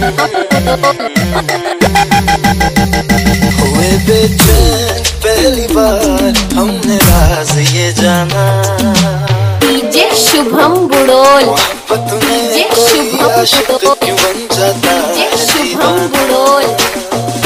हुए बेचैन पहली बार हमने राज ये जाना। डीजे शुभम बुड़ोल, मोहब्बत में डीजे कोई शुभम आशिक क्यों बन जाता है शुभम दीवाना। बुड़ोल।